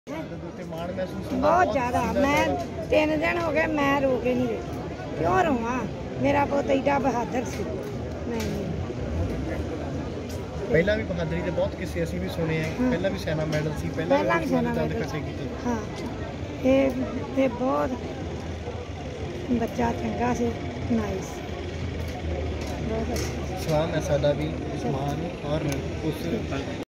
माण महसूस होता बहुत ज़्यादा। मैं 3 दिन हो गए मैं रो के नहीं रही। क्यों रोवा? मेरा पुत एडा बहादुर सी। नहीं पहला भी बहादुरी के बहुत किस्से असीं भी सुने हैं। हाँ। पहला भी सेना मेडल सी, पहला भी सेना दर्द मेडल। कसे कीते। हाँ, ये बहुत बच्चा चंगा से नाइस। बहुत अच्छा सलाम है सादा भी उस्मान और उस